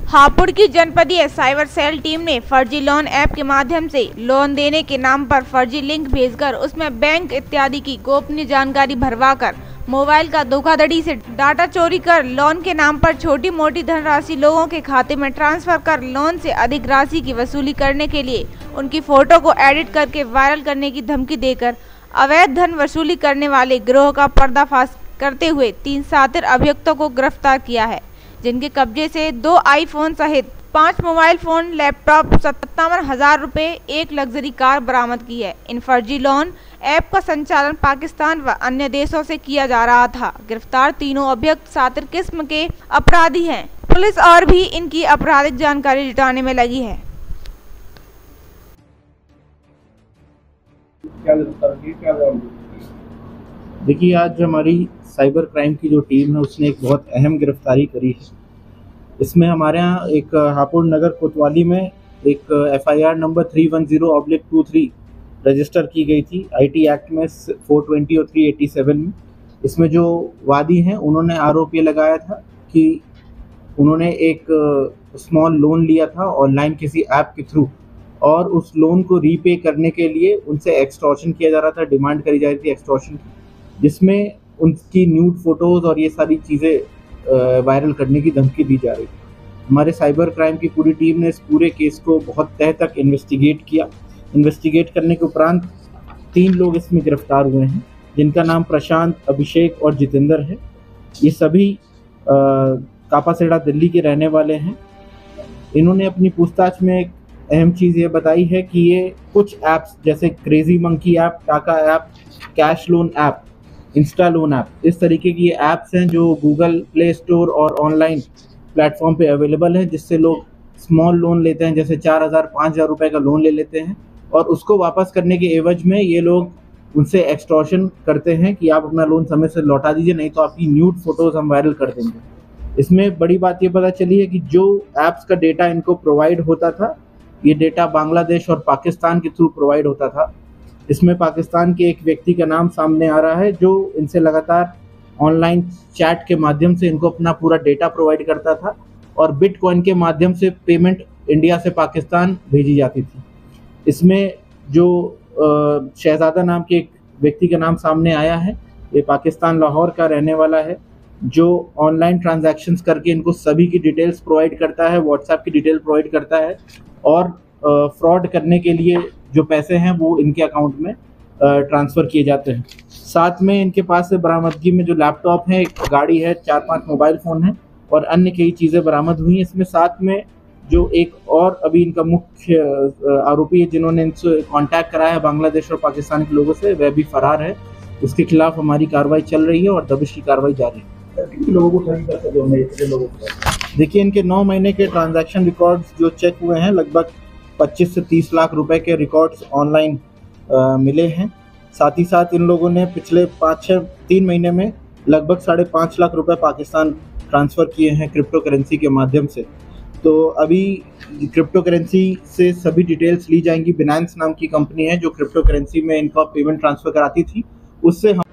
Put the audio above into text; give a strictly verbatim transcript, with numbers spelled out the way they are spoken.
हापुड़ की जनपदीय cyber cell team ने फर्जी लोन ऐप के माध्यम से लोन देने के नाम पर फर्जी लिंक भेजकर उसमें बैंक इत्यादि की गोपनीय जानकारी भरवाकर मोबाइल का धोखाधड़ी से डाटा चोरी कर लोन के नाम पर छोटी मोटी धनराशि लोगों के खाते में ट्रांसफर कर लोन से अधिक राशि की वसूली करने के लिए उनकी फोटो को एडिट करके वायरल करने की धमकी देकर अवैध धन वसूली करने वाले गिरोह का पर्दाफाश करते हुए तीन शातिर अभियुक्तों को गिरफ्तार किया है, जिनके कब्जे से दो आईफोन सहित पांच मोबाइल फोन, लैपटॉप, सत्तावन हजार रुपए, एक लग्जरी कार बरामद की है। इन फर्जी लोन ऐप का संचालन पाकिस्तान व अन्य देशों से किया जा रहा था। गिरफ्तार तीनों अभियुक्त शातिर किस्म के अपराधी हैं। पुलिस और भी इनकी आपराधिक जानकारी जुटाने में लगी है। देखिए, आज हमारी साइबर क्राइम की जो टीम है उसने एक बहुत अहम गिरफ्तारी करी है। इसमें हमारे यहाँ एक हापुड़ नगर कोतवाली में एक FIR number three one zero oblique two three register की गई थी आईटी एक्ट में फोर ट्वेंटी और थ्री एटी सेवन में। इसमें जो वादी हैं उन्होंने आरोप ये लगाया था कि उन्होंने एक स्मॉल लोन लिया था ऑनलाइन किसी ऐप के थ्रू, और उस लोन को रीपे करने के लिए उनसे एक्सटॉर्शन किया जा रहा था, डिमांड करी जा रही थी एक्सटॉर्शन की, जिसमें उनकी न्यूड फोटोज़ और ये सारी चीज़ें वायरल करने की धमकी दी जा रही थी। हमारे साइबर क्राइम की पूरी टीम ने इस पूरे केस को बहुत तह तक इन्वेस्टिगेट किया। इन्वेस्टिगेट करने के उपरांत तीन लोग इसमें गिरफ्तार हुए हैं, जिनका नाम प्रशांत, अभिषेक और जितेंद्र है। ये सभी कापासेड़ा दिल्ली के रहने वाले हैं। इन्होंने अपनी पूछताछ में एक अहम चीज़ ये बताई है कि ये कुछ ऐप्स जैसे crazy monkey app, Taka app, cash loan app, insta loan app, इस तरीके की ये ऐप्स हैं जो गूगल प्ले स्टोर और ऑनलाइन प्लेटफॉर्म पे अवेलेबल है, जिससे लोग स्मॉल लोन लेते हैं, जैसे चार हज़ार पाँच हज़ार रुपये का लोन ले लेते हैं और उसको वापस करने के एवज में ये लोग उनसे एक्सटॉर्शन करते हैं कि आप अपना लोन समय से लौटा दीजिए, नहीं तो आपकी न्यूड फोटोज़ हम वायरल कर देंगे। इसमें बड़ी बात ये पता चली है कि जो ऐप्स का डेटा इनको प्रोवाइड होता था, ये डेटा बांग्लादेश और पाकिस्तान के थ्रू प्रोवाइड होता था। इसमें पाकिस्तान के एक व्यक्ति का नाम सामने आ रहा है जो इनसे लगातार ऑनलाइन चैट के माध्यम से इनको अपना पूरा डेटा प्रोवाइड करता था और बिटकॉइन के माध्यम से पेमेंट इंडिया से पाकिस्तान भेजी जाती थी। इसमें जो शहजादा नाम के एक व्यक्ति का नाम सामने आया है, ये पाकिस्तान लाहौर का रहने वाला है, जो ऑनलाइन ट्रांजैक्शंस करके इनको सभी की डिटेल्स प्रोवाइड करता है, व्हाट्सएप की डिटेल प्रोवाइड करता है और फ्रॉड करने के लिए जो पैसे हैं वो इनके अकाउंट में ट्रांसफ़र किए जाते हैं। साथ में इनके पास से बरामदगी में जो लैपटॉप है, एक गाड़ी है, चार पांच मोबाइल फ़ोन हैं और अन्य कई चीज़ें बरामद हुई हैं। इसमें साथ में जो एक और अभी इनका मुख्य आरोपी है जिन्होंने इनसे कांटेक्ट कराया है बांग्लादेश और पाकिस्तान के लोगों से, वह भी फरार है। उसके खिलाफ हमारी कार्रवाई चल रही है और दबिश की कार्रवाई जारी है। कितने लोगों को सही करते जो लोगों को देखिए, इनके नौ महीने के ट्रांजैक्शन रिकॉर्ड्स जो चेक हुए हैं, लगभग पच्चीस से तीस लाख रुपए के रिकॉर्ड्स ऑनलाइन मिले हैं। साथ ही साथ इन लोगों ने पिछले पाँच छः तीन महीने में लगभग साढ़े पाँच लाख रुपए पाकिस्तान ट्रांसफ़र किए हैं क्रिप्टो करेंसी के माध्यम से। तो अभी क्रिप्टो करेंसी से सभी डिटेल्स ली जाएंगी। बिनांस नाम की कंपनी है जो क्रिप्टो करेंसी में इनका पेमेंट ट्रांसफ़र कराती थी, उससे हम